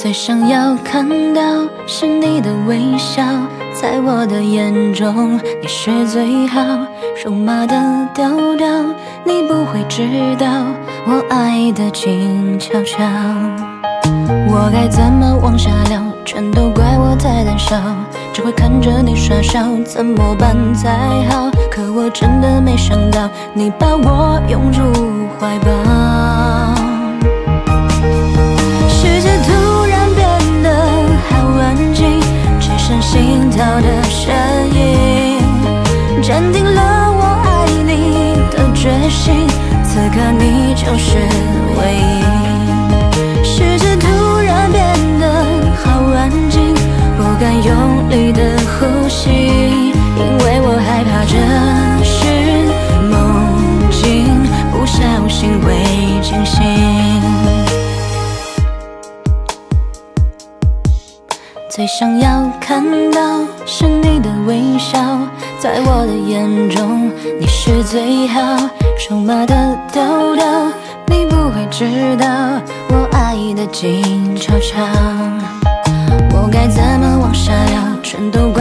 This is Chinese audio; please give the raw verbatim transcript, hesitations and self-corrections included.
最想要看到是你的微笑，在我的眼中你是最好。肉麻的调调，你不会知道我爱的静悄悄。我该怎么往下聊？全都怪我太胆小，只会看着你耍笑，怎么办才好？可我真的没想到，你把我拥入怀抱。世界突然变得好安静，只剩心跳的声音，坚定了我爱你的决心。此刻你就是唯一。世界突然变得好安静，不敢用力的呼吸，因为我害怕这是梦境，不小心会惊醒。最想要看到是你的微笑，在我的眼中你是最好。肉麻的调调，你不会知道我爱的静悄悄。我该怎么往下聊？全都